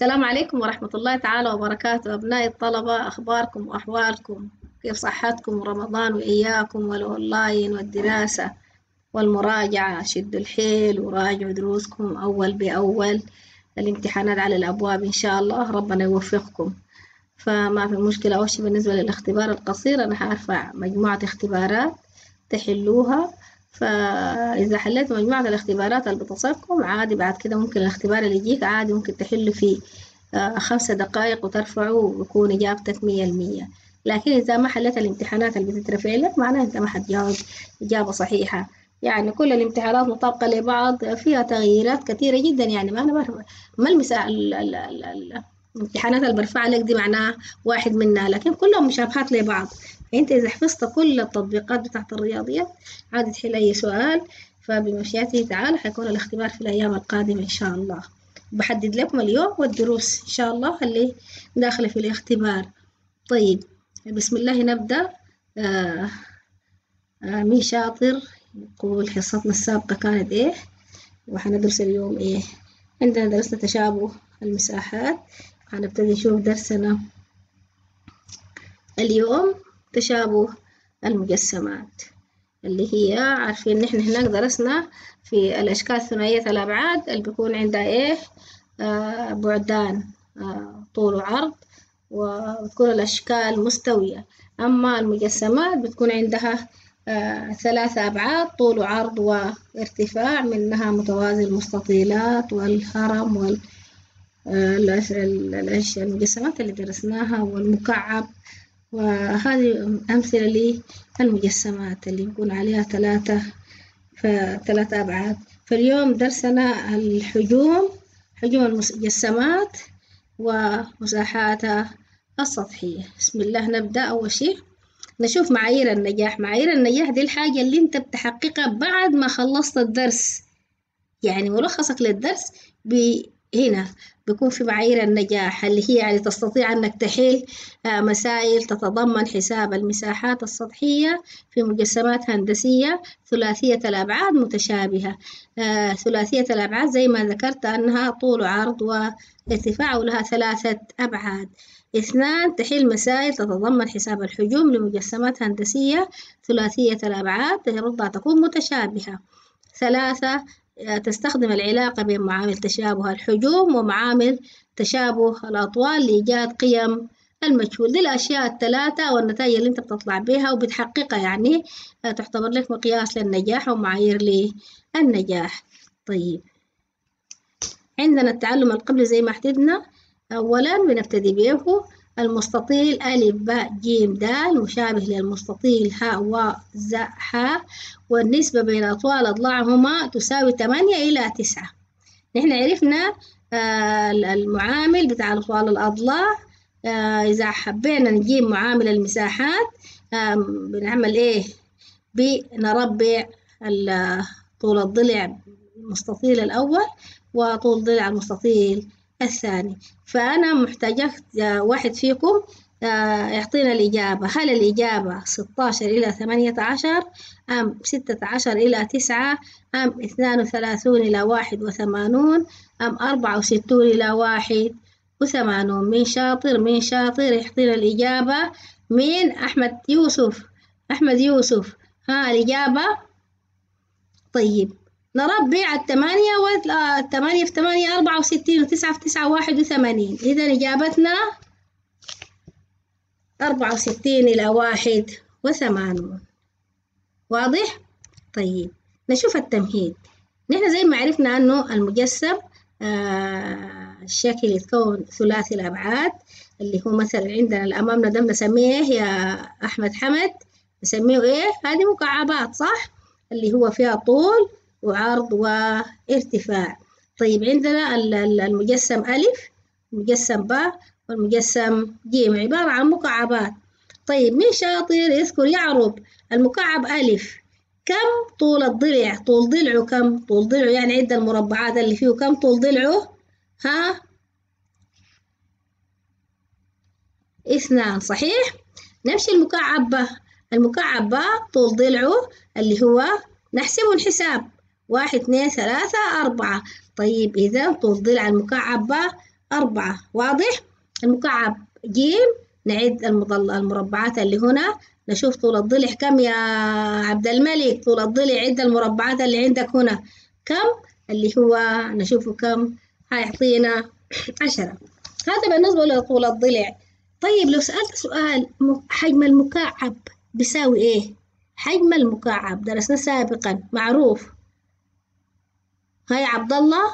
السلام عليكم ورحمة الله تعالى وبركاته. أبناء الطلبة، أخباركم وأحوالكم؟ كيف صحتكم؟ ورمضان وإياكم والأونلاين والدراسة والمراجعة. شدوا الحيل وراجعوا دروسكم أول بأول. الامتحانات على الأبواب إن شاء الله، ربنا يوفقكم. فما في مشكلة. أول شيء بالنسبة للاختبار القصير، أنا هرفع مجموعة اختبارات تحلوها. فإذا حليت مجموعة الاختبارات اللي بتصفكم عادي، بعد كده ممكن الاختبار اللي يجيك عادي ممكن تحل فيه 5 دقائق وترفعه ويكون إجابتك 100%. لكن إذا ما حليت الامتحانات اللي بتترفع لك، معناها أنت ما حتجاوب إجابة صحيحة. يعني كل الامتحانات مطابقة لبعض، فيها تغييرات كثيرة جدا. يعني ما أنا بعرف ما الامتحانات اللي برفع لك دي معناها واحد منها، لكن كلهم مشابهات لبعض. انت اذا حفظت كل التطبيقات بتاعت الرياضيات عادي تحل اي سؤال. فبمشيئته تعالى حيكون الاختبار في الايام القادمة ان شاء الله. بحدد لكم اليوم والدروس ان شاء الله اللي داخلة في الاختبار. طيب، بسم الله نبدأ. آه مين شاطر يقول حصتنا السابقة كانت ايه وحندرس اليوم ايه؟ عندنا درسنا تشابه المساحات. هنبتدي نشوف درسنا اليوم تشابه المجسمات، اللي هي عارفين نحن هناك درسنا في الأشكال ثنائية الأبعاد اللي بيكون عندها إيه؟ بعدان، طول وعرض، وبتكون الأشكال مستوية. أما المجسمات بتكون عندها 3 أبعاد، طول وعرض وارتفاع، منها متوازي المستطيلات والهرم المجسمات اللي درسناها والمكعب. وهذه أمثلة للمجسمات اللي يكون عليها 3 أبعاد. فاليوم درسنا الحجوم، حجوم المجسمات ومساحاتها السطحية. بسم الله نبدأ. أول شيء نشوف معايير النجاح. معايير النجاح دي الحاجة اللي انت بتحققها بعد ما خلصت الدرس. يعني ملخصك للدرس هنا بيكون في معايير النجاح، اللي هي يعني تستطيع أنك تحل مسائل تتضمن حساب المساحات السطحية في مجسمات هندسية ثلاثية الأبعاد متشابهة. ثلاثية الأبعاد زي ما ذكرت أنها طول وعرض وارتفاع ولها 3 أبعاد. 2، تحل مسائل تتضمن حساب الحجوم لمجسمات هندسية ثلاثية الأبعاد ربما تكون متشابهة. 3، تستخدم العلاقة بين معامل تشابه الحجوم ومعامل تشابه الأطوال لإيجاد قيم المجهول. دي الأشياء ال3 والنتائج اللي أنت بتطلع بها وبتحققها، يعني تعتبر لك مقياس للنجاح ومعايير للنجاح. طيب، عندنا التعلم القبلي زي ما حددنا. أولا بنبتدي به المستطيل أ ب ج د مشابه للمستطيل ه و ز ح، والنسبة بين أطوال أضلاعهما تساوي 8:9. نحن عرفنا المعامل بتاع أطوال الأضلاع. إذا حبينا نجيب معامل المساحات بنعمل إيه؟ بنربع طول الضلع المستطيل الأول وطول ضلع المستطيل الثاني. فأنا محتاجة واحد فيكم يعطينا الإجابة. هل الإجابة 16 إلى 18 أم 16 إلى 9 أم 32 إلى 81 أم 64 إلى 81؟ مين شاطر؟ مين شاطر يعطينا الإجابة؟ مين؟ أحمد يوسف. أحمد يوسف، ها الإجابة؟ طيب، نربع 8 8 في 8 64 و9 في 9 81. إذا إجابتنا 64 إلى 81. واضح؟ طيب، نشوف التمهيد. نحن زي ما عرفنا أنه المجسم الشكل يتكون ثلاثي الأبعاد، اللي هو مثلا عندنا الأمامنا ده بنسميه يا أحمد حمد، نسميه إيه؟ هذه مكعبات، صح؟ اللي هو فيها طول وعرض وارتفاع. طيب، عندنا المجسم ألف، المجسم باء، والمجسم جيم، عبارة عن مكعبات. طيب، مين شاطر يذكر يعرب المكعب ألف كم طول الضلع؟ طول ضلعه كم؟ طول ضلعه يعني عد المربعات اللي فيه كم طول ضلعه؟ ها؟ 2، صحيح؟ نمشي المكعب باء. المكعب باء طول ضلعه اللي هو نحسبه الحساب 1 2 3 4. طيب، إذا طول ضلع المكعب باء 4. واضح؟ المكعب جيم نعد المربعات اللي هنا، نشوف طول الضلع كم يا عبد الملك، طول الضلع عد المربعات اللي عندك هنا كم، اللي هو نشوفه كم، هيعطينا 10. هذا بالنسبة لطول الضلع. طيب لو سألت سؤال، حجم المكعب بيساوي ايه؟ حجم المكعب درسنا سابقا معروف، هاي عبد الله،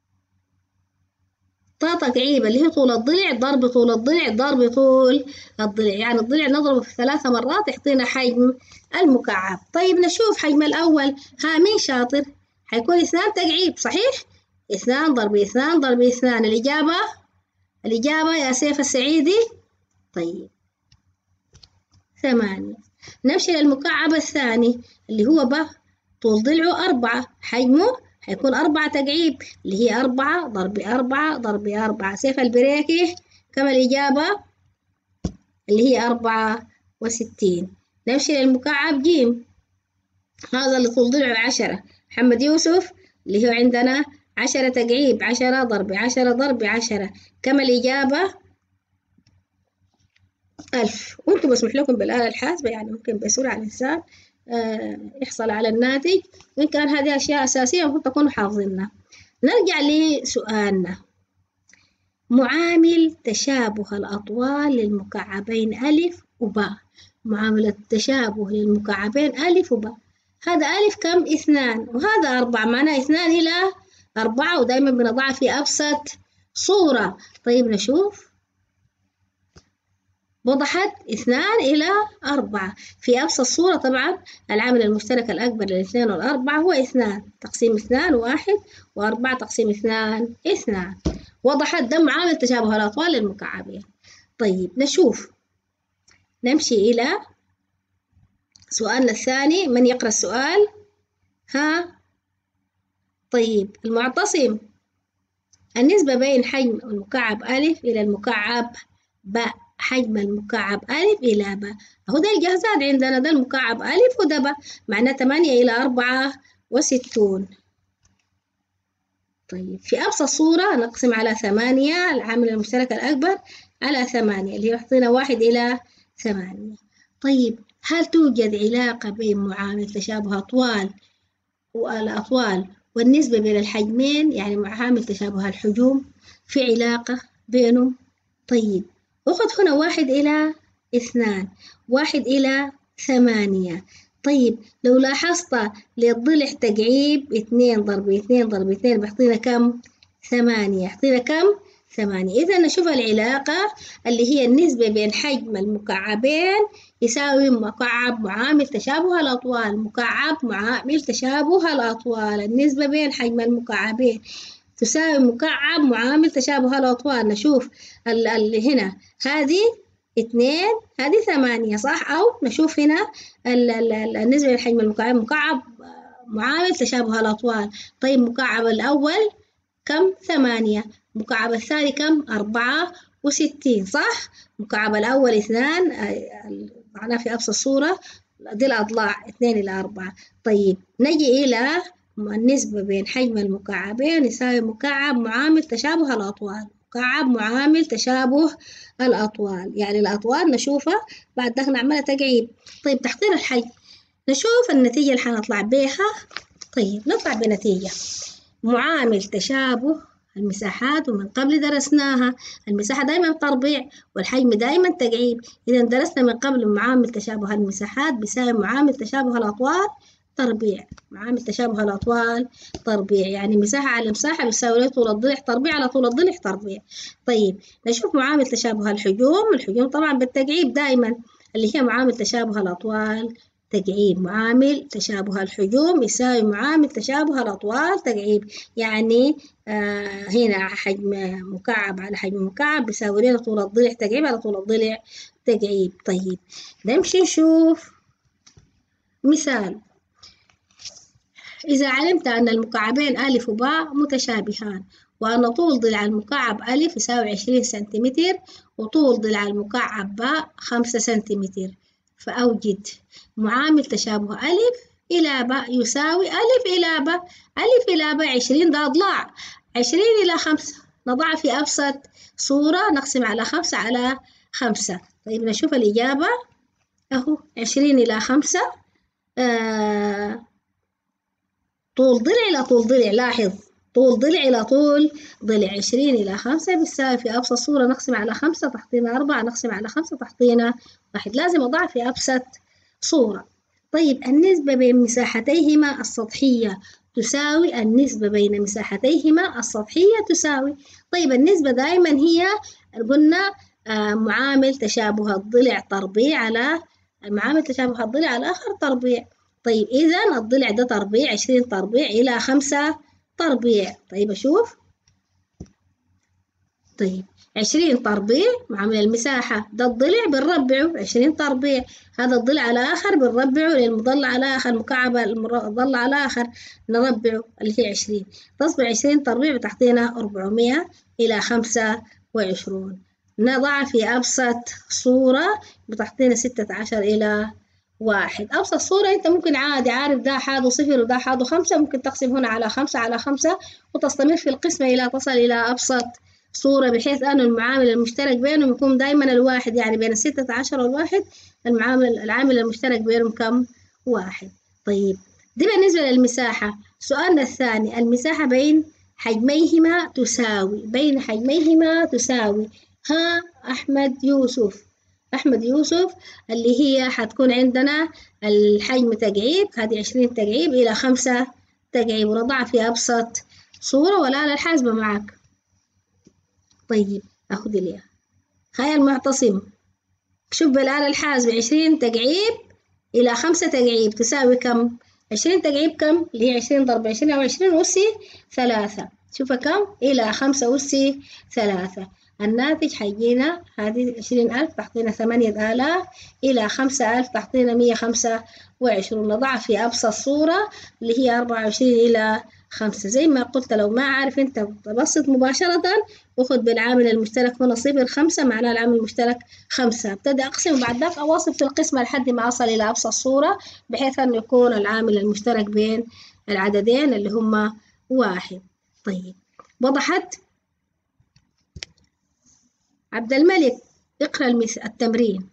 طا تكعيب اللي هي طول الضلع ضرب طول الضلع ضرب طول الضلع، يعني الضلع نضربه في 3 مرات يعطينا حجم المكعب. طيب نشوف حجم الأول، ها مين شاطر؟ حيكون 2 تكعيب صحيح؟ 2 ضرب 2 ضرب 2، الإجابة يا سيف السعيدي. طيب 8. نمشي للمكعب الثاني اللي هو طول ضلعه 4، حجمه هيكون 4 تكعيب، اللي هي 4 ضرب 4 ضرب 4. سيف البريكي كم الإجابة؟ اللي هي 64. نمشي للمكعب جيم، هذا اللي طول ضلعه 10، محمد يوسف اللي هو عندنا 10 تكعيب، 10 ضرب 10 ضرب 10. كم الإجابة؟ 1000. وانتم مسموح لكم بالآلة الحاسبة، يعني ممكن بسرعة الإنسان يحصل على الناتج، وإن كان هذه أشياء أساسية المفروض تكونوا حافظينها. نرجع لسؤالنا، معامل تشابه الأطوال للمكعبين ألف وباء. معاملة تشابه للمكعبين ألف وباء، هذا ألف كم؟ 2، وهذا 4، معناه 2 إلى 4، ودايما بنضعها في أبسط صورة. طيب نشوف، وضحت 2 إلى 4 في أبسط صورة. طبعا العامل المشترك الأكبر للاثنين والأربعة هو 2 تقسيم 2 1، و4 تقسيم 2 2. وضحت؟ ده معامل تشابه الأطوال للمكعبين. طيب نشوف، نمشي إلى سؤالنا الثاني. من يقرأ السؤال؟ ها؟ طيب المعتصم، النسبة بين حجم المكعب ألف إلى المكعب باء. حجم المكعب ألف إلى باء، أهو ده الجاهزات عندنا، ده المكعب ألف وده باء، معناه 8 إلى 64. طيب في أبسط صورة نقسم على 8، العامل المشترك الأكبر على 8، اللي يعطينا 1 إلى 8. طيب هل توجد علاقة بين معامل تشابه الأطوال والنسبة بين الحجمين، يعني معامل تشابه الحجوم، في علاقة بينهم؟ طيب أخذ هنا 1 إلى 2، 1 إلى 8. طيب لو لاحظت للضلع تقعيب 2 ضرب 2 ضرب 2 بيعطينا كم؟ 8. يعطينا كم؟ 8. إذا نشوف العلاقة اللي هي النسبة بين حجم المكعبين يساوي مكعب معامل تشابه الأطوال. مكعب معامل تشابه الأطوال، النسبة بين حجم المكعبين تساوي مكعب معامل تشابه الأطوال. نشوف اللي هنا هذه 2، هذه 8 صح؟ أو نشوف هنا النسبة لحجم المكعب، مكعب معامل تشابه الأطوال. طيب مكعب الأول كم؟ 8. مكعب الثاني كم؟ 64 صح؟ مكعب الأول 2، معناه في أبسط صورة دي الأضلاع 2 إلى 4. طيب نجي إلى النسبة بين حجم المكعبين يساوي مكعب معامل تشابه الأطوال. مكعب معامل تشابه الأطوال، يعني الأطوال نشوفها بعد ذاك نعملها تقعيب. طيب تحضير الحجم، نشوف النتيجة اللي حنطلع بيها. طيب نطلع بنتيجة معامل تشابه المساحات، ومن قبل درسناها المساحة دائما تربيع والحجم دائما تقعيب. إذا درسنا من قبل معامل تشابه المساحات بيساوي معامل تشابه الأطوال تربيع. معامل تشابه الأطوال تربيع، يعني مساحة على مساحة بيساوي طول الضلع تربيع على طول الضلع تربيع. طيب نشوف معامل تشابه الحجوم. الحجوم طبعا بالتقعيب دائما، اللي هي معامل تشابه الأطوال تقعيب. معامل تشابه الحجوم يساوي معامل تشابه الأطوال تقعيب، يعني هنا حجم مكعب على حجم مكعب بيساوي لنا طول الضلع تقعيب على طول الضلع تقعيب. طيب نمشي نشوف مثال. إذا علمت أن المكعبين ألف وباء متشابهان، وأن طول ضلع المكعب ألف يساوي 20 سنتيمتر، وطول ضلع المكعب باء 5 سنتيمتر، فأوجد معامل تشابه ألف إلى باء يساوي ألف إلى باء. ألف إلى باء 20 ده أضلاع، 20 إلى 5 نضعها في أبسط صورة، نقسم على 5 على 5. طيب نشوف الإجابة أهو 20 إلى 5 طول ضلع إلى طول ضلع، لاحظ طول ضلع إلى طول ضلع. 20 إلى 5 بتساوي في أبسط صورة نقسم على 5 تحطينا 4، نقسم على 5 تحطينا 1. لازم أضع في أبسط صورة. طيب النسبة بين مساحتيهما السطحية تساوي، النسبة بين مساحتيهما السطحية تساوي. طيب النسبة دائما هي قلنا معامل تشابه الضلع تربيع على معامل تشابه الضلع على آخر تربيع. طيب إذا الضلع ده تربيع 20 تربيع إلى 5 تربيع. طيب أشوف، طيب 20 تربيع معامل المساحة ده الضلع بنربعه 20 تربيع، هذا الضلع على آخر بنربعه للمضلع على آخر، مكعب المضلع على آخر نربعه اللي هي 20، تصبح 20 تربيع بتعطينا 400 إلى 25. نضع في أبسط صورة بتعطينا 16 إلى 1. أبسط صورة أنت ممكن عادي عارف ده حاده 0 وده حاده 5، ممكن تقسم هنا على 5 على 5 وتستمر في القسمة إلى تصل إلى أبسط صورة، بحيث أن المعامل المشترك بينهم يكون دائما الواحد، يعني بين 16 والواحد العامل المشترك بينهم كم؟ 1. طيب دي بالنسبة للمساحة. سؤالنا الثاني، المساحة بين حجميهما تساوي، بين حجميهما تساوي. ها أحمد يوسف اللي هي حتكون عندنا الحجم تقعيب، هذه 20 تقعيب إلى 5 تقعيب، ونضعها في أبسط صورة والآلة الحاسبة معك. طيب أخذ ليها هاي المعتصم، شوف بالآلة الحاسبة 20 تقعيب إلى 5 تقعيب تساوي كم؟ 20 تقعيب كم؟ اللي هي 20 ضرب 20 أو 20 أس 3، شوفها كم؟ إلى 5 أس 3. الناتج حيجينا هذه 20,000 تعطينا 8,000 إلى 5,000 تعطينا 125. نضعها في أبسط صورة اللي هي 24 إلى 5. زي ما قلت لو ما عارف أنت تبسط مباشرة وخذ بالعامل المشترك هنا 0 5 معناه العامل المشترك 5، ابتدي أقسم وبعد ذاك أواصل في القسمة لحد ما أصل إلى أبسط صورة بحيث أن يكون العامل المشترك بين العددين اللي هما 1. طيب وضحت؟ عبد الملك اقرأ التمرين.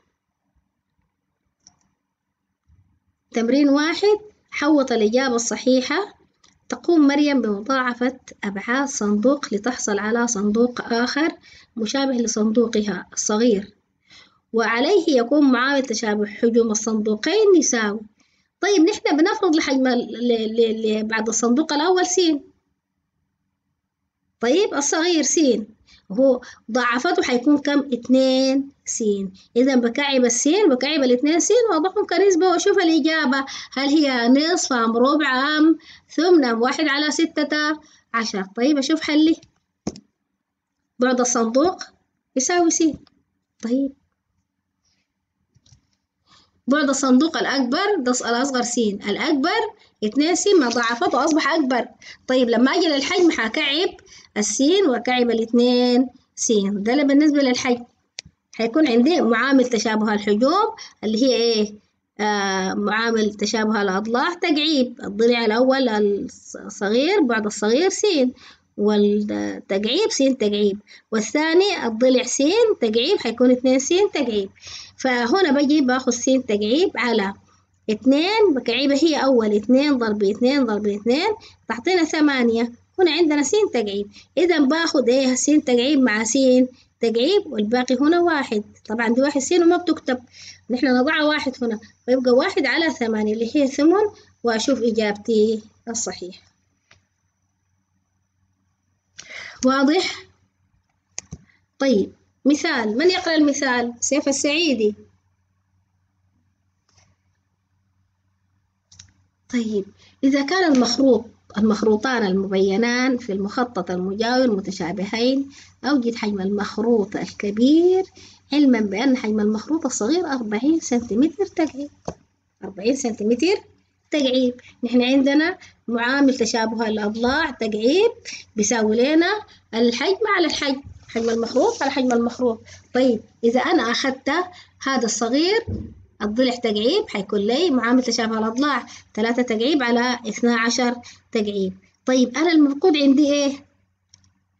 تمرين 1، حوط الإجابة الصحيحة. تقوم مريم بمضاعفة أبعاد صندوق لتحصل على صندوق آخر مشابه لصندوقها الصغير، وعليه يكون معامل تشابه حجم الصندوقين يساوي. طيب نحن بنفرض لحجم بعد الصندوق الأول س، طيب الصغير س هو ضاعفته حيكون كم؟ 2 س. إذا بكعب السين بكعب الاثنين س وأضعهم كنسبة وأشوف الإجابة هل هي نصف أم ربع أم ثمن أم 1 على 16. طيب أشوف حلي، بعد الصندوق يساوي س. طيب بعد الصندوق الأكبر ده الأصغر س، الأكبر 2 س ما ضاعفته أصبح أكبر. طيب لما أجي للحجم حكعب السين وكعب الاثنين س، ده بالنسبة للحجم. هيكون عندي معامل تشابه الحجوم اللي هي إيه؟ معامل تشابه الأضلاع تقعيب، الضلع الأول الصغير بعد الصغير س والتقعيب س تقعيب، والثاني الضلع س تقعيب حيكون 2 س تقعيب. فهنا بجي باخذ س تقعيب على 2 بكعيبة هي أول 2 ضرب 2 ضرب 2 تعطينا 8. هنا عندنا س تقعيب، إذا باخذ إيه س تقعيب مع س تقعيب والباقي هنا 1. طبعا دي 1 س وما بتكتب، نحن نضعها 1 هنا فيبقى 1 على 8 اللي هي 8، وأشوف إجابتي الصحيحة. واضح؟ طيب مثال، من يقرأ المثال؟ سيف السعيدي. طيب إذا كان المخروطان المبينان في المخطط المجاور متشابهين، أوجد حجم المخروط الكبير علما بأن حجم المخروط الصغير 40 سنتيمتر تقعيب. 40 سنتيمتر تقعيب. نحن عندنا معامل تشابه الأضلاع تقعيب بيساوي لنا الحجم على الحجم، حجم المخروط على حجم المخروط. طيب إذا أنا أخذت هذا الصغير الضلع تقعيب حيكون لي معامل تشابه الأضلاع 3 تقعيب على 12 تقعيب. طيب أنا المفقود عندي إيه؟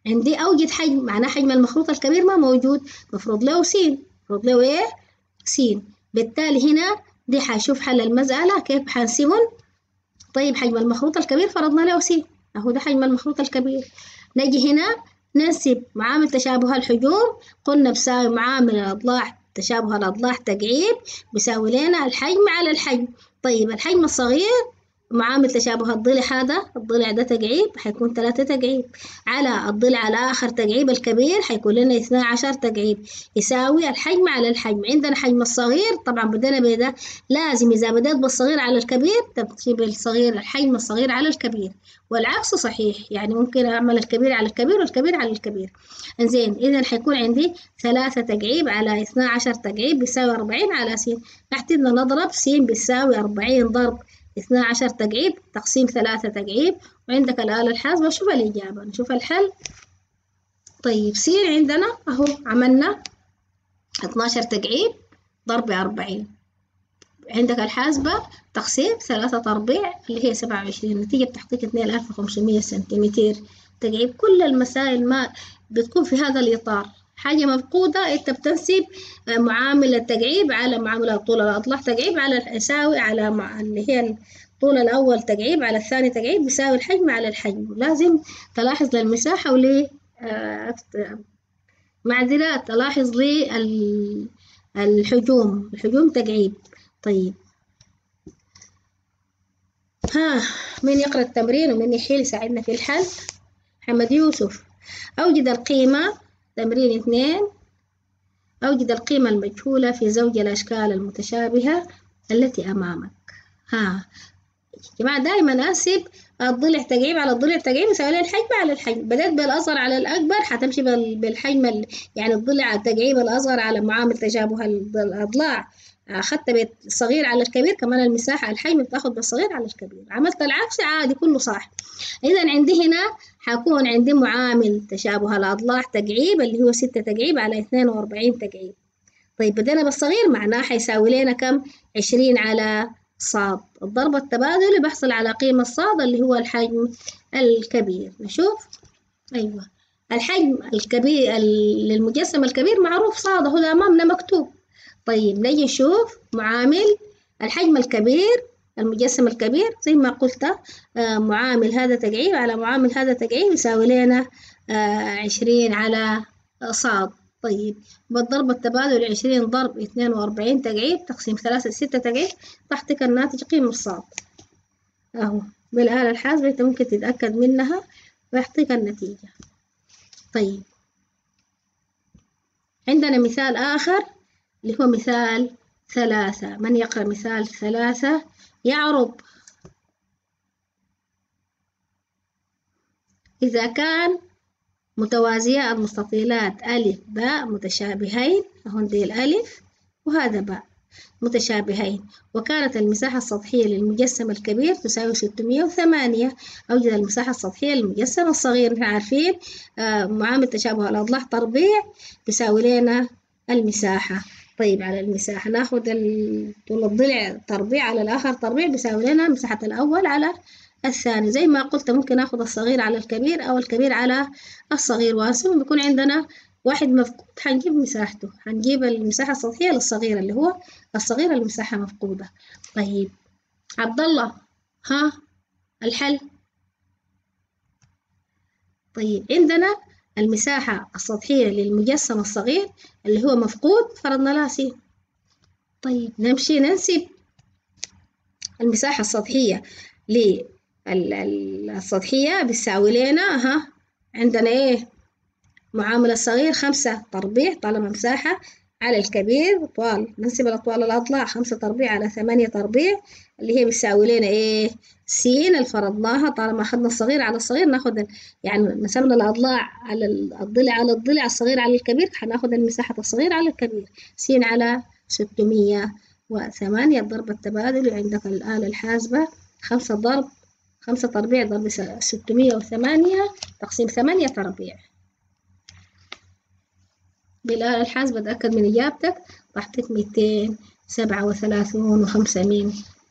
عندي أوجد حجم، معناه حجم المخروط الكبير ما موجود، مفروض له س، مفروض له إيه؟ س. بالتالي هنا دي حشوف حل المسألة كيف حنسبن. طيب حجم المخروط الكبير فرضنا له س، أهو ده حجم المخروط الكبير. نجي هنا ننسب معامل تشابه الحجوم، قلنا بيساوي معامل الأضلاع تشابه الأضلاع تقعيد بيساوي لنا الحجم على الحجم. طيب الحجم الصغير معامل تشابه الضلع، هذا الضلع ده تقعيب حيكون 3 تقعيب على الضلع الآخر تقعيب الكبير حيكون لنا 12 تقعيب يساوي الحجم على الحجم. عندنا حجم الصغير طبعا بدنا بده، لازم إذا بدأت بالصغير على الكبير تجيب الصغير الحجم الصغير على الكبير، والعكس صحيح، يعني ممكن أعمل الكبير على الكبير والكبير على الكبير. إنزين إذا حيكون عندي 3 تقعيب على 12 تقعيب بيساوي 40 على س. تحت بدنا نضرب س بيساوي 40 ضرب 12 تقعيب تقسيم 3 تقعيب، وعندك الآلة الحاسبة شوف الإجابة نشوف الحل. طيب س عندنا أهو عملنا 12 تقعيب ضرب 40، عندك الحاسبة تقسيم 3 تربيع اللي هي 27، النتيجة بتعطيك 2500 سنتيمتر تقعيب. كل المسائل ما بتكون في هذا الإطار، حاجة مفقودة أنت بتنسب معامل التقعيب على معامل طول الأضلاع تقعيب على يساوي على اللي هي الطول الأول تقعيب على الثاني تقعيب بيساوي الحجم على الحجم. لازم تلاحظ للمساحة ولي معذرات تلاحظ لي الحجوم تقعيب. طيب ها مين يقرأ التمرين ومين يحيل يساعدنا في الحل؟ محمد يوسف. أوجد القيمة، تمرين 2، أوجد القيمة المجهولة في زوج الأشكال المتشابهة التي أمامك. ها يا جماعة دائما أنسب الضلع تقعيب على الضلع تقعيب يساوي لي الحجم على الحجم، بدأت بالأصغر على الأكبر حتمشي بالحجم يعني الضلع التقعيب الأصغر على معامل تشابه الأضلاع، أخدت بالصغير على الكبير كمان المساحة الحجم بتاخد بالصغير على الكبير، عملت العكس عادي كله صح. إذا عندي هنا حكون عندي معامل تشابه الأضلاع تقعيب اللي هو 6 تقعيب على 42 تقعيب. طيب بدينا بالصغير معناه حيساوي لنا كم؟ 20 على صاد، الضرب التبادلي بحصل على قيمة صاد اللي هو الحجم الكبير. نشوف أيوة الحجم الكبير للمجسم الكبير معروف صاد هو ده أمامنا مكتوب. طيب نجي نشوف معامل الحجم الكبير المجسم الكبير زي ما قلت معامل هذا تقعيب على معامل هذا تقعيب يساوي لنا 20 على صاد. طيب بالضرب التبادل 20 ضرب 42 تقعيب تقسيم 3 6 تقعيب تحتك الناتج قيمة الصاد أهو بالآلة الحاسبة أنت ممكن تتأكد منها ويعطيك النتيجة. طيب عندنا مثال آخر اللي هو مثال 3، من يقرأ مثال 3 يعرب. إذا كان متوازية المستطيلات ألف باء متشابهين، هون دي الألف وهذا باء متشابهين، وكانت المساحة السطحية للمجسم الكبير تساوي 608، أوجد المساحة السطحية للمجسم الصغير. نحن عارفين معامل تشابه الأضلاع تربيع بيساوي لنا المساحة. طيب على المساحة ناخد طول الضلع تربيع على الآخر تربيع بيساوي لنا مساحة الأول على الثاني. زي ما قلت ممكن اخد الصغير على الكبير او الكبير على الصغير، وهسه بيكون عندنا واحد مفقود هنجيب مساحته، هنجيب المساحة السطحية للصغير اللي هو الصغير المساحة مفقودة. طيب عبد الله ها الحل. طيب عندنا المساحة السطحية للمجسم الصغير اللي هو مفقود فرضنا لها س. طيب نمشي ننسب المساحة السطحية السطحية بتساوي لنا ها عندنا ايه معامل الصغير 5 تربيع طالما مساحة على الكبير طوال ننسب الأطوال الأضلاع 5 تربيع على 8 تربيع اللي هي بتساوي لنا ايه س اللي فرضناها طالما أخذنا الصغير على الصغير ناخد يعني نسمنا الأضلاع على الضلع على الضلع الصغير على الكبير هناخد المساحة الصغير على الكبير س على 608 الضرب التبادلي عندك الآلة الحاسبة 5 تربيع ضرب 608 تقسيم 8 تربيع. بالآلة الحاسبة بتأكد من إجابتك بعطيك 237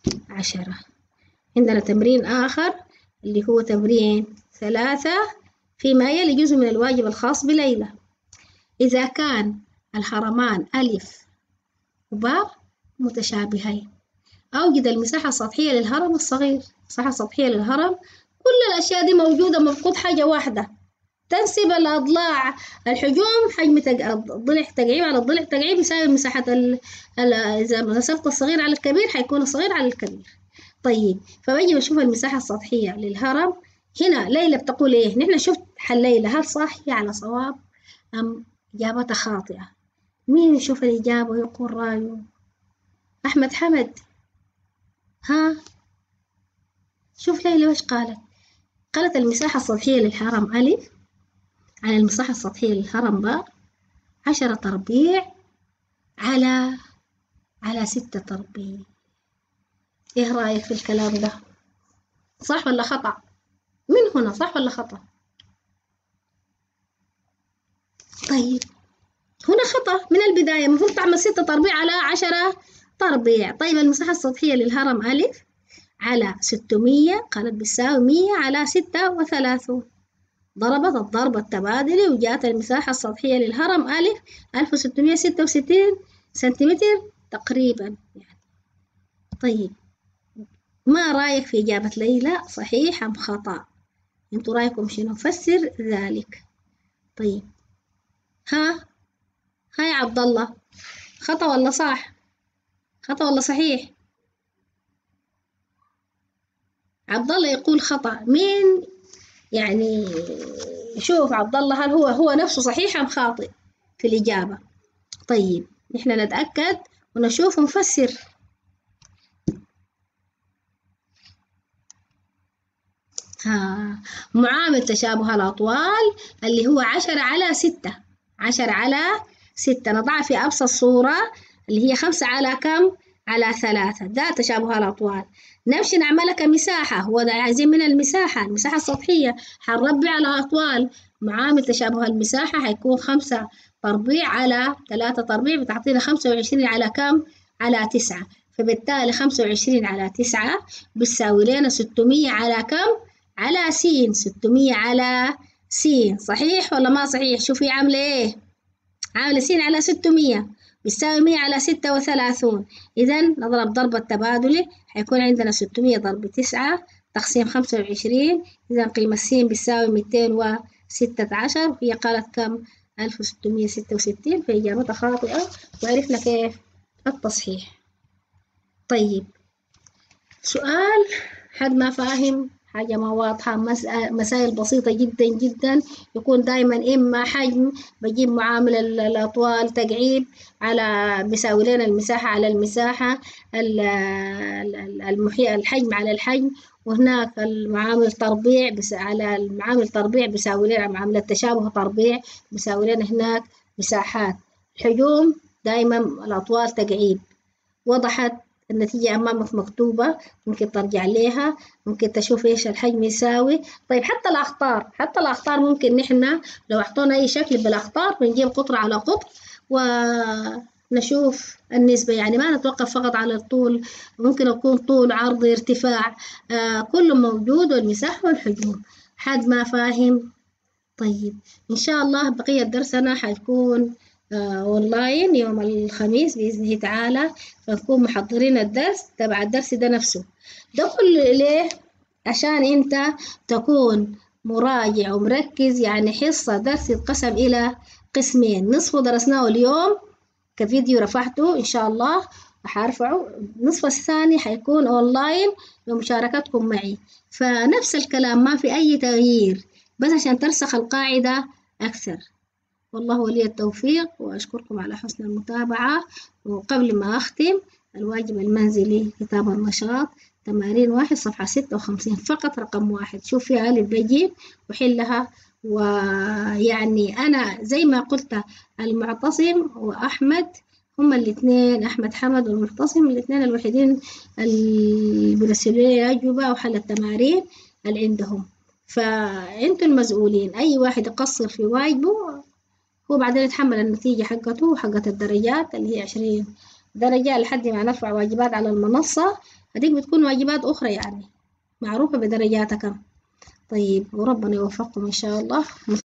و510. عندنا تمرين آخر اللي هو تمرين 3 فيما يلي جزء من الواجب الخاص بليلى. إذا كان الهرمان ألف وباء متشابهين، أوجد المساحة السطحية للهرم الصغير. المساحة السطحية للهرم كل الأشياء دي موجودة، مفقود حاجة واحدة، تنسب الأضلاع الحجوم حجم الضلع تقعيب على الضلع تقعيب يساوي مساحة إذا نسبت الصغير على الكبير حيكون الصغير على الكبير. طيب فبجي بشوف المساحة السطحية للهرم. هنا ليلى بتقول إيه؟ نحن شفت حل ليلى، هل صح هي على صواب أم إجابتها خاطئة؟ مين يشوف الإجابة ويقول رأيه؟ أحمد حمد، ها شوف ليلى وش قالت. قالت المساحة السطحية للهرم ألف على المساحة السطحية للهرم باء 10 تربيع على 6 تربيع. إيه رأيك في الكلام ده؟ صح ولا خطأ؟ من هنا صح ولا خطأ؟ طيب هنا خطأ من البداية، المفروض تعمل 6 تربيع على 10 تربيع. طيب المساحة السطحية للهرم ألف على 600 قالت بتساوي 100 على 36، ضربت الضرب التبادلي وجاءت المساحة السطحية للهرم ألف 1666 سنتيمتر تقريبا يعني. طيب ما رأيك في إجابة ليلى، صحيح أم خطأ؟ انتوا رأيكم شنو؟ فسر ذلك. طيب ها يا عبد الله، خطأ ولا صح؟ خطأ ولا صحيح؟ عبد الله يقول خطأ. مين يعني شوف عبد الله هل هو نفسه صحيح أم خاطئ في الإجابة؟ طيب نحن نتأكد ونشوف ونفسر. معامل تشابه الأطوال اللي هو 10 على 6، 10 على 6 نضعها في أبسط صورة اللي هي 5 على كم؟ على 3. ده تشابه الأطوال. نمشي نعملها كمساحة، هو ده عايزين من المساحة السطحية، حنربع على أطوال. معامل تشابه المساحة هيكون 5 تربيع على 3 تربيع بتعطينا 25 على كم؟ على 9. فبالتالي 25 على 9 بتساوي لنا 600 على كم؟ على س. 600 على س، صحيح ولا ما صحيح؟ شوفي عاملة ايه؟ عاملة س على 600 بتساوي 100 على 36. إذا نضرب ضرب التبادلي هيكون عندنا 600 ضرب 9 تقسيم 25. إذا قيمة س بتساوي 216. وهي قالت كم؟ 1666. فإجابتها خاطئة وعرفنا كيف التصحيح. طيب سؤال حد ما فاهم حاجة ما واضحة، مسائل بسيطة جدا جدا، يكون دايما إما حجم بجيب معامل الأطوال تقعيب على بيساوي لنا المساحة على المساحة، الحجم على الحجم، وهناك المعامل تربيع على المعامل تربيع بيساوي لنا معاملة تشابه تربيع بيساوي لنا هناك مساحات. الحجوم دايما الأطوال تقعيب. وضحت النتيجة أمامك مكتوبة، ممكن ترجع ليها، ممكن تشوف إيش الحجم يساوي. طيب حتى الأخطار ممكن نحن لو أعطونا أي شكل بالأخطار بنجيب قطر على قطر ونشوف النسبة، يعني ما نتوقف فقط على الطول، ممكن يكون طول عرض ارتفاع كله موجود، والمساحة والحجم. حد ما فاهم؟ طيب إن شاء الله بقية درسنا حتكون أونلاين يوم الخميس بإذنه تعالى، فنكون محضرين الدرس تبع الدرس ده نفسه. ده كله ليه؟ عشان أنت تكون مراجع ومركز، يعني حصة درس يتقسم إلى قسمين، نصفه درسناه اليوم كفيديو رفعته إن شاء الله وحارفعه، النصف الثاني حيكون أونلاين بمشاركتكم معي. فنفس الكلام ما في أي تغيير، بس عشان ترسخ القاعدة أكثر. والله ولي التوفيق، وأشكركم على حسن المتابعة. وقبل ما أختم، الواجب المنزلي كتاب النشاط تمارين 1 صفحة 56 فقط رقم 1، شوف فيها ألف بجيب وحلها. ويعني أنا زي ما قلت المعتصم وأحمد هما الاثنين، أحمد حمد والمعتصم الاثنين الوحيدين اللي بيرسلوا لي أجوبة وحل التمارين اللي عندهم. فأنتوا المسؤولين، أي واحد يقصر في واجبه هو بعدين يتحمل النتيجة حقته وحقت الدرجات اللي هي 20 درجة لحد ما نرفع واجبات على المنصة. هذيك بتكون واجبات أخرى يعني معروفة بدرجاتها كم. طيب وربنا يوفقكم إن شاء الله.